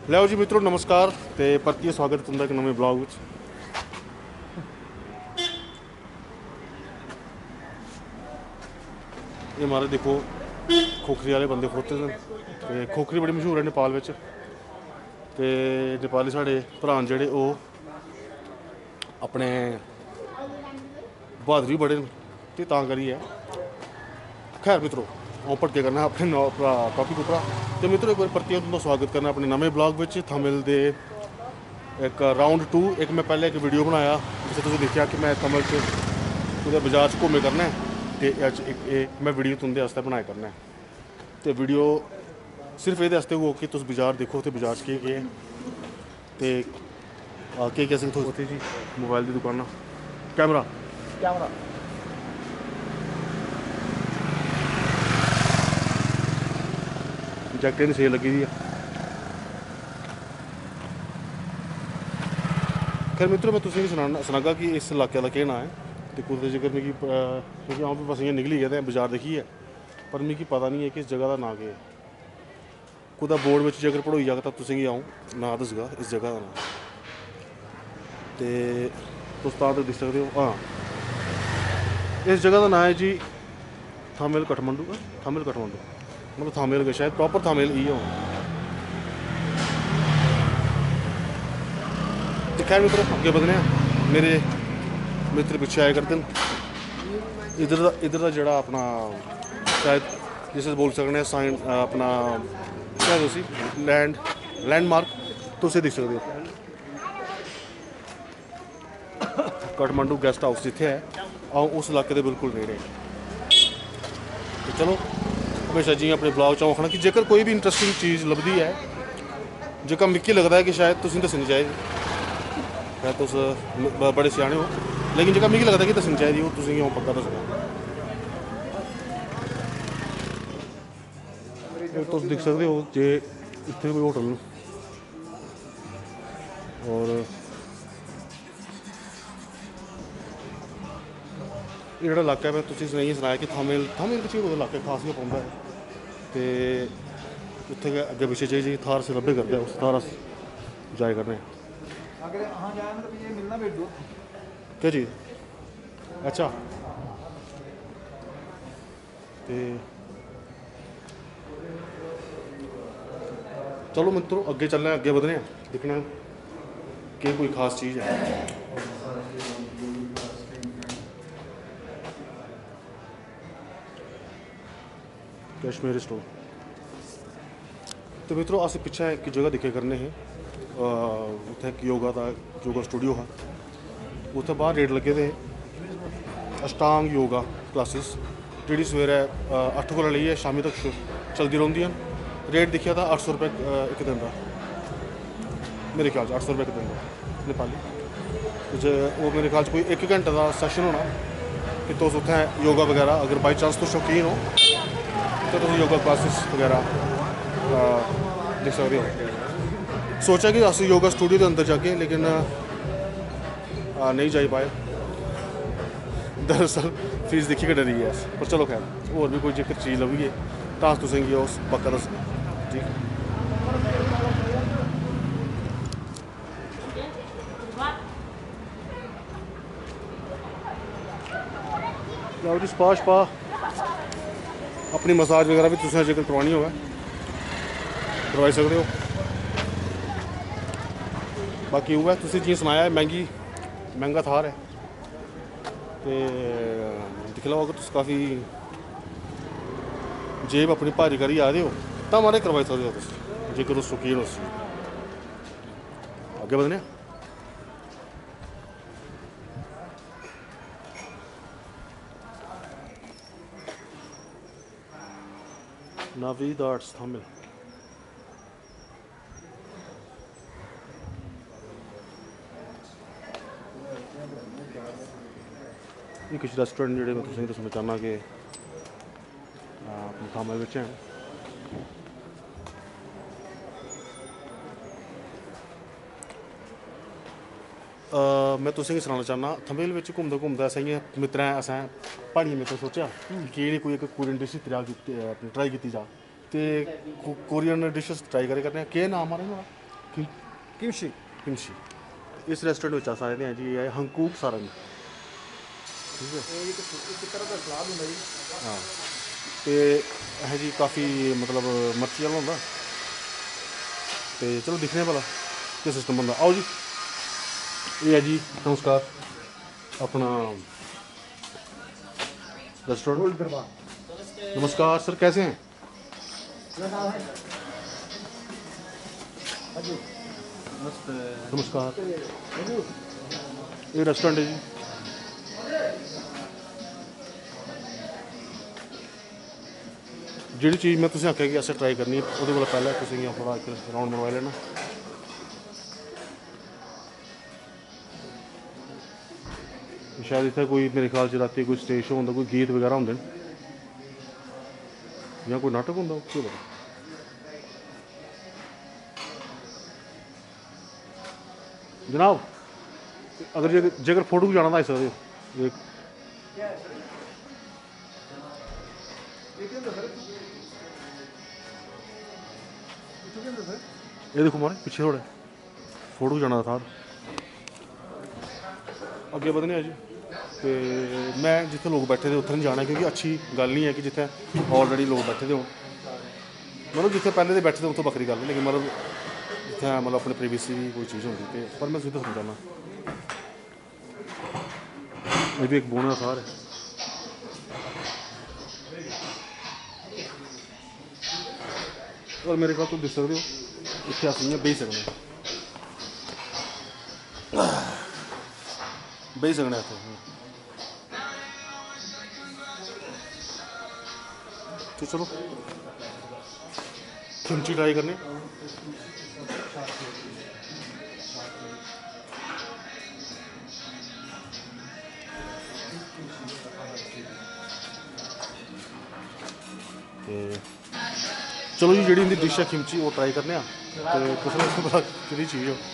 ਲਿਆਓ ਜੀ ਮਿੱਤਰੋ ਨਮਸਕਾਰ ਤੇ ਪਰਤੀ ਸਵਾਗਤ ਤੁੰਦਾ ਇੱਕ ਨਵੇਂ ਬਲੌਗ ਵਿੱਚ। ਇਹ ਮਾਰੇ ਦੇਖੋ खोखरी वाले बंदे खोते हैं ते खोखरी बड़ी मशहूर है नेपाल में। तो नेपाली साढ़े भरा जेह्ड़े अपने बहादुर भी बड़े ते तां करियै खैर मित्रो अऊं भटके करना अपने टॉपिक उप्परा। तो मित्रो एक बार परतियै तुंदा स्वागत करना अपने नमें ब्लॉग में। थंबनेल दे एक राउंड 2 एक मैं पहले एक वीडियो बनाया जिसे तुसें दिक्खेआ कि मैं तमिल च कुदै बाजार च घूमे करना है ते अज्ज एक मैं वीडियो तुंदे आस्तै बनाया करना है। तो वीडियो सिर्फ ये हो कि तुम बाजार देखो तो बाजार केह् केह् असेंगी थ्होई जी मोबाइल की दुकाना कैमरा जैकटें दी सेल लगी दी है। खैर मित्रों मैं तुसेंगी सनागा कि इस इलाके का केह् नाम है। तो कुछ जेकर मिगी क्योंकि अऊं भी बस इ'यां निकली गेदा बाजार देखिए पर मिगी पता नहीं है कि इस जगह का नाम केह् है। कुदै बोर्ड में जेकर पढ़ोई जाग तो तुसेंगी अऊं नांऽ दसगा इस जगह का नाम। तो तुस तां तक दिक्खी सकदे हो। हाँ इस जगह का नाम है जी थामेल काठमांडू मतलब थामेल के शायद प्रॉपर थामेल इ'यै होना। तो खैर मित्रों अग्गे बधने मेरे मित्र पिच्छे आए करते हैं। इधर का जड़ा अपना शायद जिसे बोल सकते हैं साइन अपना क्या उसी लैंडमार्क तुम दिख सकते हो काठमांडू गेस्ट हाउस जिथे है आओ उस इलाके के बिल्कुल नेड़े। तो चलो हमेशा जी अपने ब्लॉग च आखना कि जेकर कोई भी इंटरस्टिंग चीज़ लभदी है जेकर मिगी लगता है कि शायद तुम दसनी चाहिए शायद तुस बड़े सियाने हो लेकिन जेकर मिगी लगता है कि दसनी चाहिए वो तुसेंगी पक्का दसगा। तुम दिख सकते हो जे इतने कोई होटल और ये जो इलाका है मैं तुसें नहीं सुनाया कि थामेल पिछले कोई इलाके खास गै पौंदा है। तो उत्थे गै अग्गे पिच्छे जी थार से लब्भे करते उस थार अस जाए करने क्या चीज़ अच्छा। तो चलो मित्रों अगे चलने अगे बधने दिखना कि कोई खास चीज़ है। कश्मीरी स्टोर। तो मित्रों अस पिछे एक जगह दिखे करने हैं उत्थे एक योगा स्टूडियो है उत्थे बाहर रेट लगे थे अष्टांग योगा क्लासिस जी सवेरे 8 को लेइयै शामी तक चलती रौंह्दी हैं। रेट दिखा था 800 रुपये एक दिन का मेरे ख्याल 800 रुपये एक दिन का नेपाली। वो मेरे ख्याल कोई 1 घंटे का सैशन होना कि तुस उत्थें योगा वगैरह अगर बाई चांस तुस शौकीन हो तो तुम योगा क्लासिस वगैरह देख सकते हो। सोचा कि अस योगा स्टूडियो के अंदर जाके लेकिन नहीं जाई पाए दरअसल फीस दिक्खी के डरी गए पर चलो खैर होर भी कोई जेकर चीज़ लभी तो अस तुसेंगी उस पक्का दस ठीक। लाओ जी स्पा अपनी मसाज वगैरह भी तुसें जेकर करवानी हो करवाई सकते हो। बाकी वो तुसें जियां सनाया महंगा थार है तो दिक्खी लैओ अगर तुस काफ़ी जेब अपनी भारी करियै आए हो तो मारे करवाई सकते हो तुस जेकर तुस शौकीन हो उस चीज़। अग्गे बधने नावीद आर्ट्स थामिल। ये कुछ रेस्टोरेंट जोड़े मैं तुसेंगी दस्सना चाहना कि अपने थामिल बिच हैं। मैं तुसेंगी सनाना चाहना थंबनेल में घूमदा घूमदा असें इ'यां मित्रें असें प्हाड़ियें मित्रें सोचेआ कि कोई एक कोरियन डिश ट्राई की जा तो कोरियन डिशेस ट्राई करे करने केह् नाम आ नुआढ़ा किमची किमची। इस रेस्टोरेंट में अस आए हैं जी, ये हंकूक सारंग, ठीक है। हाँ, तो है जी काफ़ी मतलब मर्ची वाला होंगे। तो चलो दिखने भला क्या सिस्टम बनता। आओ जी, ये है जी नमस्कार अपना रेस्टोरेंट। नमस्कार सर, कैसे हैं? नमस्कार, ये रेस्टोरेंट है जी। जी चीज़ मैं तुसें आखेआ कि असें ट्राई करनी है, वो पहले तुसें थोड़ा एक राउंड मरवाई लेना। शायद इतना कोई मेरे ख्याल से राती कोई स्टेज शो होंगे, कोई गीत वगैरह होंगे या कोई नाटक होंगे, केह् पता। जनाब अगर जेकर फोटो खिचाना तो आई सकते हो। ये देखो मारे पिछे थोड़े फोटो खिचाना था, अगे बधने जी। तो मैं जिथे लोग बैठे थे उत्थे नहीं जाना, क्योंकि अच्छी गल नहीं है कि जिथे ऑलरेडी लोग बैठे दे हो, मतलब जिथे पहले तो बैठे थे उत्थों बखरी गल है, लेकिन मतलब जिथे मतलब अपने प्रीवियसली कोई चीज़ होती है। पर मैं सीधा समझाना ये भी एक बोना थार है। और मेरे ख्याल तुम दिस सकते हो इतने अस इ'यां बेही सकने, बेही सकने इत्थे। तो चलो किमची ट्राई करने। चलो जी, जी डिश है किमची वो ट्राई करने। तो कुछ पता कि चीज़ हो।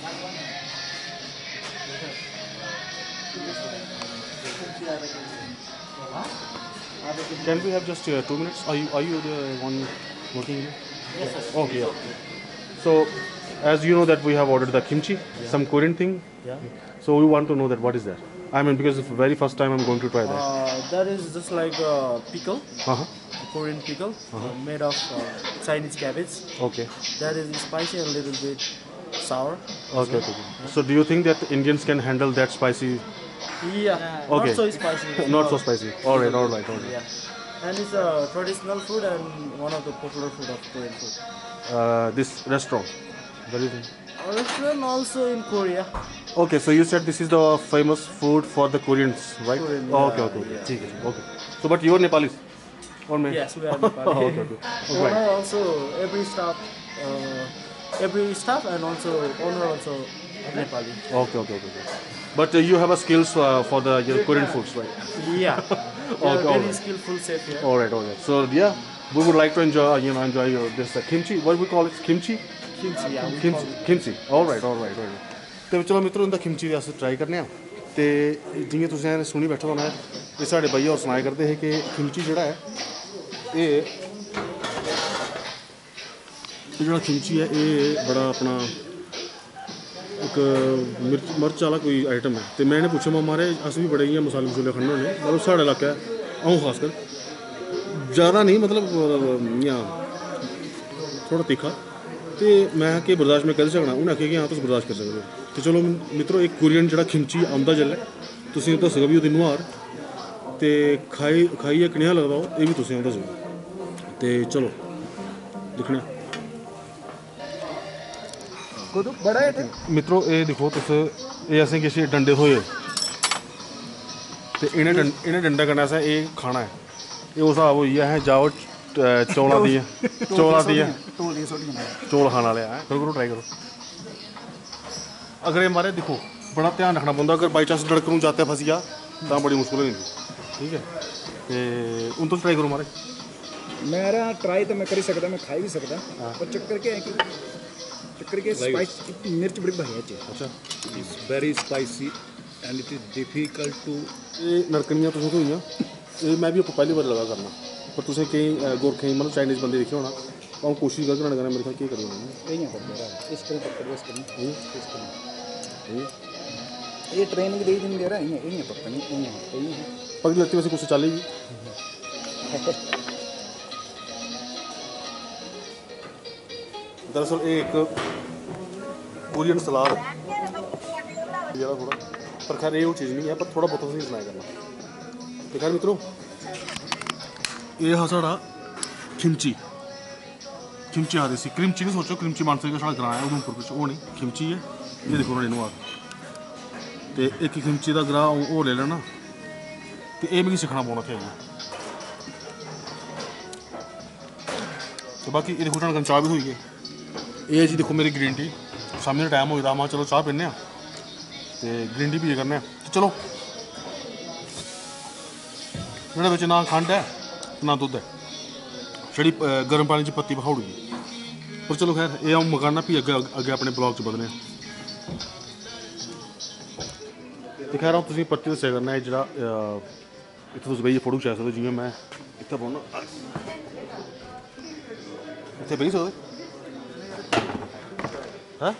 Can we have just 2 minutes? Are you the one working here? Yes, sir. Okay, yeah. So, as you know that we have ordered the kimchi, some Korean thing. Yeah. So we want to know that what is that? I mean, because it's the very first time I'm going to try that. That is just like a pickle, Uh-huh. Korean pickle, made of Chinese cabbage. Okay. That is spicy and a little bit sour. Okay, okay. So do you think that Indians can handle that spicy? Yeah, Okay. not so spicy. Not so spicy. All right, all right, all right. Yeah, and it's a traditional food and one of the popular food of Korean food. This restaurant. What do you think? Our restaurant also in Korea. Okay, so you said this is the famous food for the Koreans, right? Korean, Oh, yeah, okay, okay, okay. yeah. ठीक है, okay. So, but you are Nepalese, or me? Yes, we are Nepali. Okay, okay. All Owner right. also every staff and also owner also Nepali. Okay, okay, okay, okay. But you have a skills for the your Korean foods, right? Yeah, we are Okay, very alright. skillful chef here. All right, all right. So yeah, we would like to enjoy your this kimchi. What we call it, kimchi? Kimchi, yeah. we call it. Kimchi. All right, all right, all right. तो चलो मित्रों इंदा खिमची अस try करने आ। तो जियां तुसें सुनी बैठा होना है, ये साढ़े भैया होर सनाया करते हैं कि खिमची जेह्ड़ा है ये जेह्ड़ा खिमची है ये बड़ा अपना एक मिर्च वाला कोई आइटम है। तो मैं इन्हें पूछा मारे अस भी बड़े इ'यां मसाले मसूले खन्ने होने, मतलब साढ़े इलाके अ'ऊं खासकर ज़्यादा नहीं, मतलब इ'यां थोड़ा तीखा। तो मैं कि बर्दाश्त में करी सकना, उन्हें आखेआ कि हाँ तुस बर्दाश्त करी सकदे हो। तो चलो मित्रों एक कोरियन जेह्ड़ा खिमची आंदा जेल्लै तुसें दस्सगा भी ओह्दी नुहार, ते खाइयै कनेहा लगदा ओह् एह् बी तुसें दस्सगा। ते चलो दिक्खने आं। बड़ा है ते मित्रों ये दिक्खो तुस, ये असें किश डंडे थ्होए ते इ'नें डंडे कन्नै असें एह् खाना है। एह् उस स्हाब होई गेआ असें जाओ चौलां दियां चौल खाने वाले हैं। करो ट्राई करो। अगर ये मारे दिक्खो बड़ा ध्यान रखना पौंदा, अगर बाई चांस डड़क नूं जाते फसी जा तां बड़ी मुश्किल हो जांदी, ठीक है। ते हून तुस ट्राई करो मारे। मेरा ट्राई तो मैं कर ही सकता, मैं खाई भी सकता, पर चक्कर क्या है कि चक्कर के स्पाइस मिर्च बड़ी भारी है। अच्छा, It's very spicy and it is difficult to. ये नरकनियां तुसें थ्होइयां, ये मैं भी पहली बार लगा करना, पर तुसें केईं गोरखें मतलब चाइनीज़ बंदे दिक्खे होना हम कोशिश करके करना मेरे ख्याल केह् करी ओड़ना यही कर दे रहा इस तरह पकड़ दे इस तरह ये ट्रेनिंग दे दिन दे रहा है यही पकड़नी यही है पकड़ लगती वैसे कुछ चलेगी। दरअसल ये एक कोरियन सलाद ज़्यादा थोड़ा पर खैर ये वो चीज़ नहीं है पर थोड़ा बहुत नहीं सुनाया करना। तो खैर मित्रों ये हा साढ़ा खिमची खिमची आखदे सी क्रिमची नहीं सोचो क्रिमची मानसर का साढ़ा ग्रां है उधमपुर बिच वो नहीं खिमची है ये देखो ना इनू ते एक खिमची का ग्रां वो ले लेना तो ये मिगी सीखना पौना थे तो बाकी ये देखो साढ़े चाह भी होई गई ये जी देखो मेरी ग्रीन टी शामी का टाइम हो गया मैं चलो चाह पीने तो ग्रीन टी पी करने तो चलो मेरे बच्चे ना खंड है ना दुद्ध है छड़ी गर्म पानी च पत्ती पखाउड़ी पर चलो खैर ये हम मकाना भी अगे अगे अपने ब्लॉग च बधने तो खैर हम तुसें पत्ती दस्सेआ करना है जो इत्थै तुस बेहियै फोटो खचाई सकदे जियां मैं इत्थै बौह्ना इत्थै बेही सकदे हैं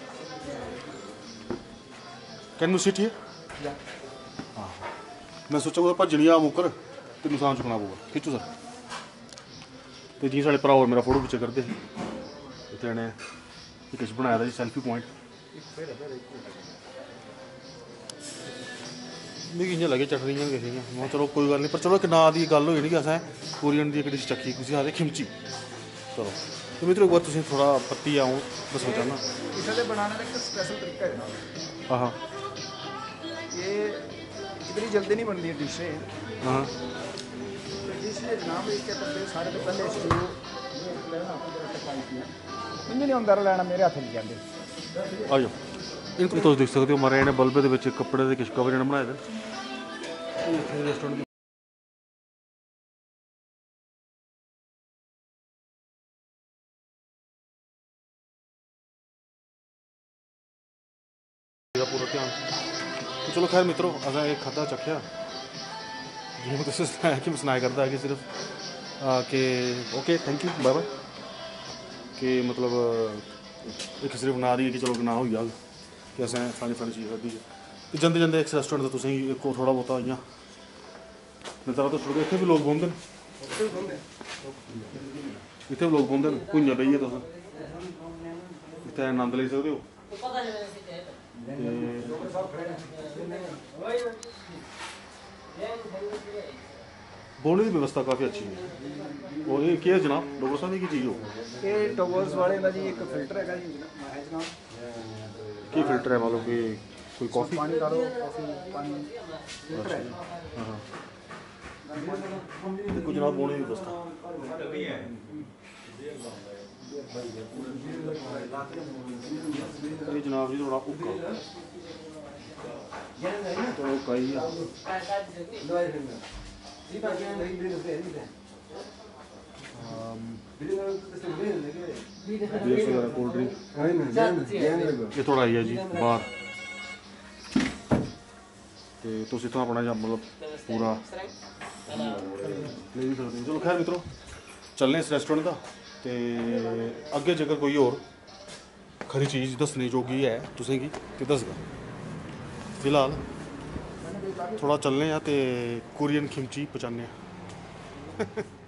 कैन यू सिट हियर हाँ मैं सोचा कुदै भज्जनी आ मुक्कर ते नुकसान चुकना पौगा खिच्चो सर तो जियां साढ़े भ्रा होर मेरा फोटो खिच्चा करदे हे इत्थै इ'नें किश बनाए दा जी सैल्फी पॉइंट मिगी इ'यां लगे चटनियां किश इ'यां मैं चलो कोई गल्ल नहीं पर चलो एक नांऽ दी गल्ल होई नी कि असें कोरियन दी एक डिश चक्खी उसी आखदे खिमची चलो तो मित्रों एक बार तुसें थोड़ा पत्ती आऊँ दस्सना चाहना इसे बनाने का एक स्पेशल तरीका है हाँ हाँ ये इतनी जल्दी नहीं बनती है डिश है हाँ डिश में जनाब एक क्या करते सारे तो पहले स्टू इंज नहीं होंदा लैना मेरे हत्थ नहीं जाते आ जाओ इनको तुस देख सकते हो मारे इन्हें बल्बे दे विच कपड़े दे किश कवर इन्हें बनाए दे रेस्टोरेंट पूरा ध्यान तो चलो खैर मित्रों असें एक खादा चक्खेआ जि'यां मैं तुसें सनाया कि मैं सनाया करदा कि सिर्फ कि okay thank you bye bye कि मतलब एक सिर्फ ना दी कि चलो ना होई जाग कि असें फलानी फलानी चीज़ खाद्धी ते जंदे जंदे इस रेस्टोरेंट दा तुसें गी थोड़ा बहुता इ'यां मिलदा तो छुड़ इत्थै बी लोग बौंह्दे न इत्थै बी लोग बौंह्दे न भुंञां बेहियै तुस इत्थै आनंद लेई सकदे हो बौह्ने की व्यवस्था काफ़ी अच्छी है और ये क्या है जनाब डॉक्टर साहब की चीज़ हो ये टॉवर्स वाले का जी एक फिल्टर है जी जनाब की फिल्टर है मतलब कि कोई कॉफ़ी पानी डालो कॉफी पानी फिल्टर है हाँ देखो जनाब बौह्ने की व्यवस्था ये जनाब जी थोड़ा उक्का उक्का ही है कोल्ड ड्रिंक ये थोड़ा आई है जी बाहर तो तुम इतना अपना मतलब पूरा ले भी सकते चलो खैर मित्रों चलने इस रेस्टोरेंट का तो अगे जेकर कोई और खरी चीज़ दसने जोगी है तुसेंगी ते दसगा फिलहाल थोड़ा चलने तो कोरियन खिमची पचाने